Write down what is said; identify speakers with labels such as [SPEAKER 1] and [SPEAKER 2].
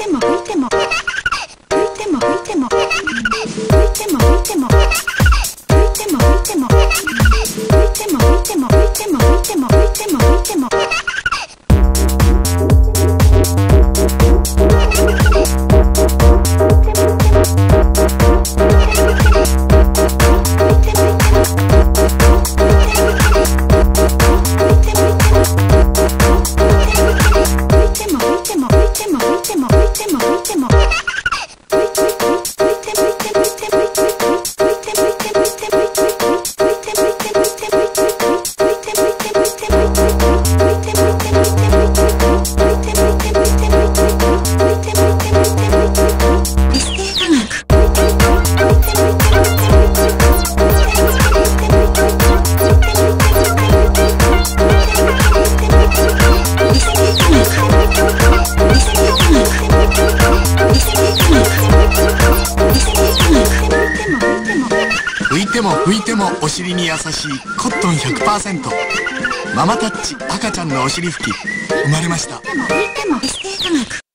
[SPEAKER 1] 浮いても拭いてもお尻に優しいコットン 100%。 ママタッチ赤ちゃんのお尻拭き生まれました。